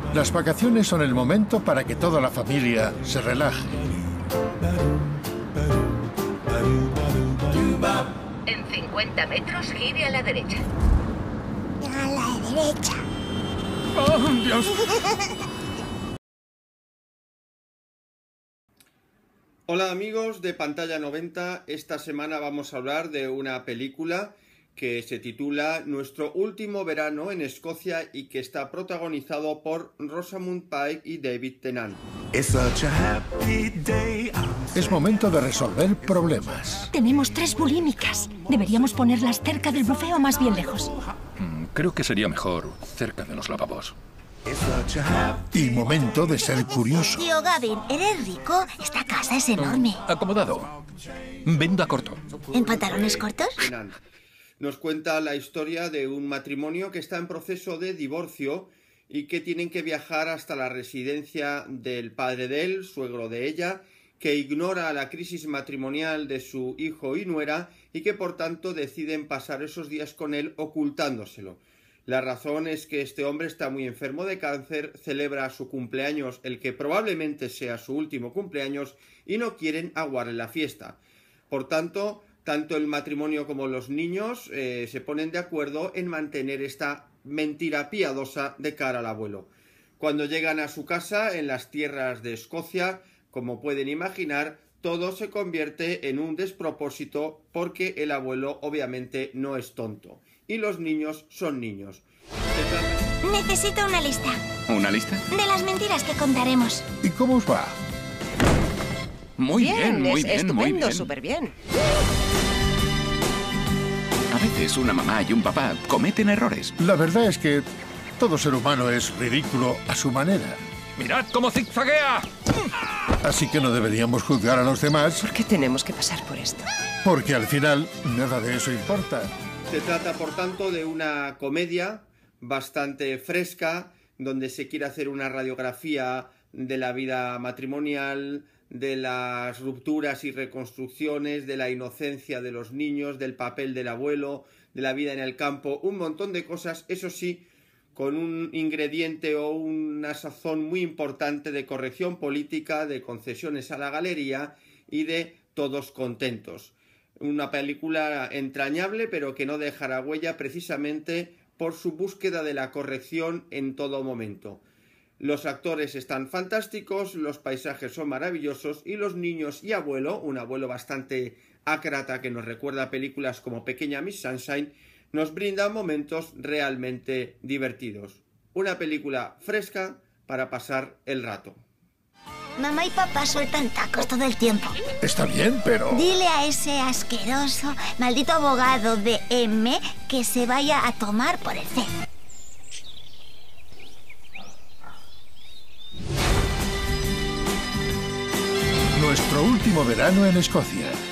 Las vacaciones son el momento para que toda la familia se relaje. En 50 metros, gire a la derecha. A la derecha. ¡Oh, Dios! Hola amigos de Pantalla 90, esta semana vamos a hablar de una película que se titula Nuestro último verano en Escocia y que está protagonizado por Rosamund Pike y David Tennant. Es momento de resolver problemas. Tenemos 3 bulímicas. Deberíamos ponerlas cerca del bufeo, más bien lejos. Creo que sería mejor cerca de los lavabos. Y momento de ser curioso. Tío Gavin, ¿eres rico? Esta casa es enorme. Acomodado. Venda corto. ¿En pantalones cortos? Tennant nos cuenta la historia de un matrimonio que está en proceso de divorcio y que tienen que viajar hasta la residencia del padre de él, suegro de ella, que ignora la crisis matrimonial de su hijo y nuera y que por tanto deciden pasar esos días con él ocultándoselo. La razón es que este hombre está muy enfermo de cáncer, celebra su cumpleaños, el que probablemente sea su último cumpleaños, y no quieren aguarle la fiesta. Por tanto, tanto el matrimonio como los niños se ponen de acuerdo en mantener esta mentira piadosa de cara al abuelo. Cuando llegan a su casa en las tierras de Escocia, como pueden imaginar, todo se convierte en un despropósito porque el abuelo obviamente no es tonto y los niños son niños. Necesito una lista. ¿Una lista? De las mentiras que contaremos. ¿Y cómo os va? Muy bien, muy bien, estupendo, muy bien. súper bien. A veces una mamá y un papá cometen errores. La verdad es que todo ser humano es ridículo a su manera. ¡Mirad cómo zigzaguea! Así que no deberíamos juzgar a los demás, ¿Por qué tenemos que pasar por esto? porque al final nada de eso importa. Se trata, por tanto, de una comedia bastante fresca, donde se quiere hacer una radiografía de la vida matrimonial, de las rupturas y reconstrucciones, de la inocencia de los niños, del papel del abuelo, de la vida en el campo, un montón de cosas, eso sí, con un ingrediente o una sazón muy importante de corrección política, de concesiones a la galería y de todos contentos. Una película entrañable, pero que no dejará huella precisamente por su búsqueda de la corrección en todo momento. Los actores están fantásticos, los paisajes son maravillosos y los niños y abuelo, un abuelo bastante ácrata que nos recuerda a películas como Pequeña Miss Sunshine, nos brindan momentos realmente divertidos. Una película fresca para pasar el rato. Mamá y papá sueltan tacos todo el tiempo. Está bien, pero... Dile a ese asqueroso, maldito abogado de M que se vaya a tomar por el C. Nuestro último verano en Escocia.